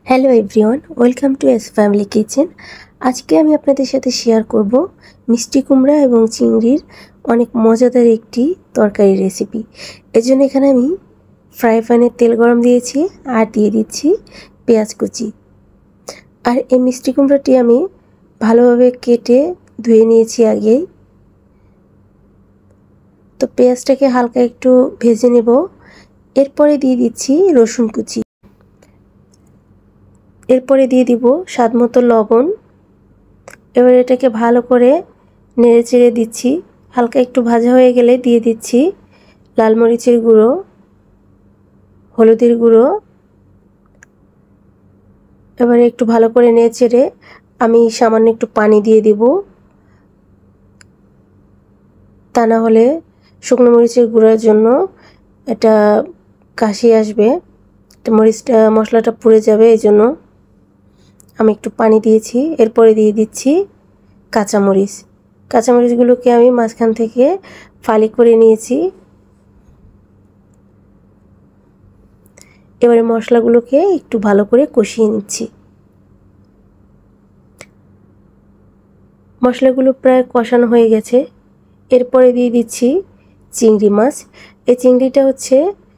Hello everyone, welcome to S family kitchen. আজকে আমি আপনাদের সাথে শেয়ার করব মিষ্টি কুমড়া এবং চিংড়ির অনেক মজাদার একটি তরকারি রেসিপি। এর জন্য এখানে আমি ফ্রাই প্যানে তেল গরম দিয়েছি আর দিয়ে দিচ্ছি পেঁয়াজ কুচি। আর এই মিষ্টি কুমড়াটি আমি ভালোভাবে কেটে ধুয়ে নিয়েছি আগেই। তো পেঁয়াজটাকে হালকা একটু ভেজে নেব। এরপরে দিয়ে দিচ্ছি রসুন কুচি। এরপরে দিয়ে দিব স্বাদমতো লবণ। এবার এটাকে ভালো করে নেড়ে চেড়ে দিচ্ছি। হালকা একটু ভাজা হয়ে গেলে দিয়ে দিচ্ছি লাল মরিচের গুঁড়ো, হলুদের গুঁড়ো। এবারে একটু ভালো করে নেড়ে চেড়ে আমি সামান্য একটু পানি দিয়ে দিব, তা না হলে শুকনো মরিচের গুঁড়োর জন্য এটা কাশি আসবে, মশলাটা পুড়ে যাবে। এই জন্য আমি একটু পানি দিয়েছি। এরপরে দিয়ে দিচ্ছি কাঁচামরিচগুলোকে আমি মাঝখান থেকে ফালি করে নিয়েছি। এবারে মশলাগুলোকে একটু ভালো করে কষিয়ে নিচ্ছি। মশলাগুলো প্রায় কষানো হয়ে গেছে। এরপরে দিয়ে দিচ্ছি চিংড়ি মাছ। এই চিংড়িটা হচ্ছে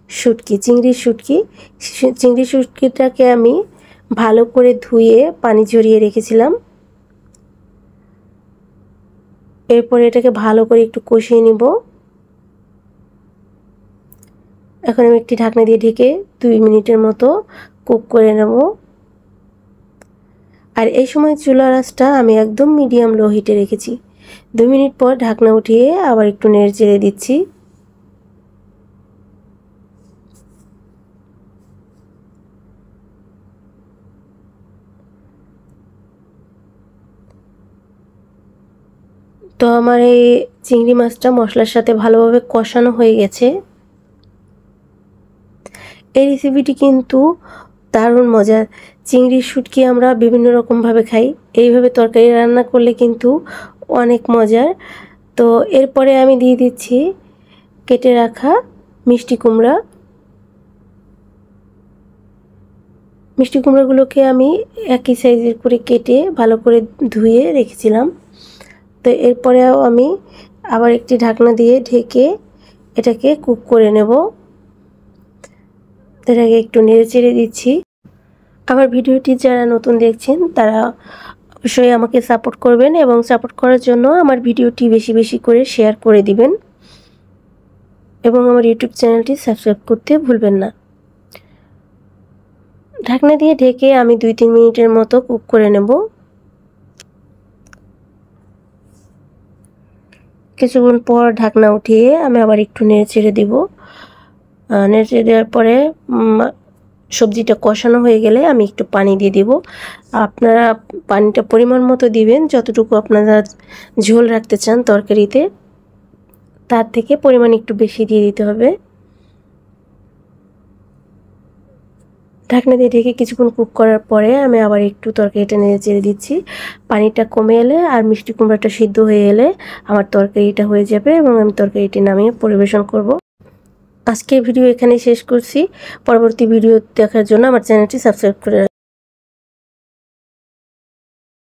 চিংড়ি শুটকিটাকে আমি ভালো করে ধুয়ে পানি ঝরিয়ে রেখেছিলাম। এরপরে এটাকে ভালো করে একটু কষিয়ে নিব। এখন আমি একটি ঢাকনা দিয়ে ঢেকে 2 মিনিটের মতো কুক করে নেব। আর এই সময় চুলার আঁচটা আমি একদম মিডিয়াম লো হিটে রেখেছি। 2 মিনিট পর ঢাকনা উঠিয়ে আবার একটু নেড়ে চেড়ে দিচ্ছি। তো আমার এই চিংড়ি মাছটা মশলার সাথে ভালোভাবে কষানো হয়ে গেছে। এই রেসিপিটি কিন্তু দারুণ মজার। চিংড়ির শুটকি আমরা বিভিন্ন রকমভাবে খাই, এইভাবে তরকারি রান্না করলে কিন্তু অনেক মজার। তো এরপরে আমি দিয়ে দিচ্ছি কেটে রাখা মিষ্টি কুমড়াগুলোকে আমি একই সাইজের করে কেটে ভালো করে ধুয়ে রেখেছিলাম। তো এরপরেও আমি আবার একটি ঢাকনা দিয়ে ঢেকে এটাকে কুক করে নেব। এটাকে একটু নেড়ে চেড়ে দিচ্ছি। আমার ভিডিওটি যারা নতুন দেখছেন তারা অবশ্যই আমাকে সাপোর্ট করবেন, এবং সাপোর্ট করার জন্য আমার ভিডিওটি বেশি বেশি করে শেয়ার করে দিবেন, এবং আমার ইউটিউব চ্যানেলটি সাবস্ক্রাইব করতে ভুলবেন না। ঢাকনা দিয়ে ঢেকে আমি 2-3 মিনিটের মতো কুক করে নেব। কিছুক্ষণ পর ঢাকনা উঠিয়ে আমি আবার একটু নেড়ে চেড়ে দিব। নেড়ে চেড়ে দেওয়ার পরে সবজিটা কষানো হয়ে গেলে আমি একটু পানি দিয়ে দিব। আপনারা পানিটা পরিমাণ মতো দিবেন, যতটুকু আপনারা ঝোল রাখতে চান তরকারিতে তার থেকে পরিমাণ একটু বেশি দিয়ে দিতে হবে। ঢাকনা দিয়ে ঢেকে কিছুক্ষণ কুক করার পরে আমি আবার একটু তরকারিটা নেড়ে চেড়ে দিচ্ছি। পানিটা কমে এলে আর মিষ্টি কুমড়াটা সিদ্ধ হয়ে এলে আমার তরকারিটা হয়ে যাবে, এবং আমি তরকারিটি নামিয়ে পরিবেশন করব। আজকের ভিডিও এখানেই শেষ করছি। পরবর্তী ভিডিও দেখার জন্য আমার চ্যানেলটি সাবস্ক্রাইব করে